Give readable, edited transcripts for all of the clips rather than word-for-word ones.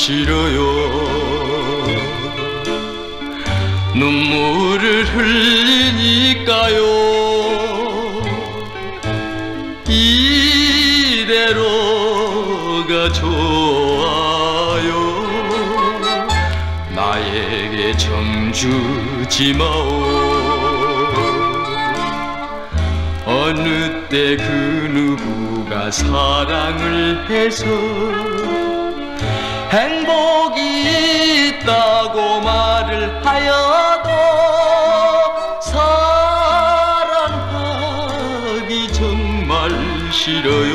싫어요. 눈물을 흘리니까요. 이대로가 좋아요. 나에게 정 주지 마오. 어느 때 그 누구가 사랑을 해서 행복이 있다고 말을 하여도 사랑하기 정말 싫어요.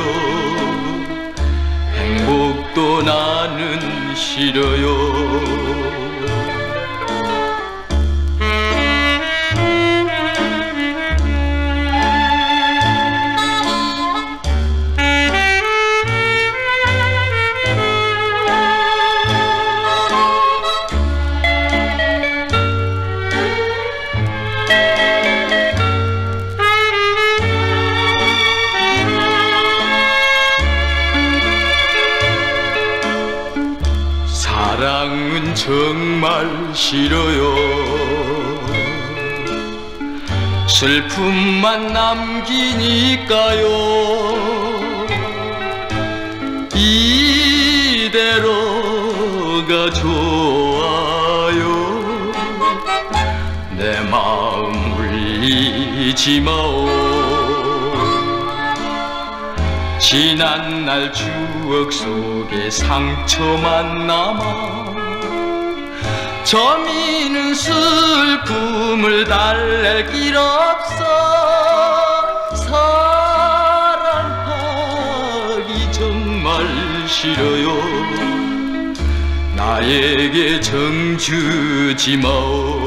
행복도 나는 싫어요. 사랑은 정말 싫어요. 슬픔만 남기니까요. 이대로가 좋아요. 내 마음 울리지 마오. 지난날 추억 속에 상처만 남아 저미는 슬픔을 달랠 길 없어. 사랑하기 정말 싫어요. 나에게 정 주지 마오.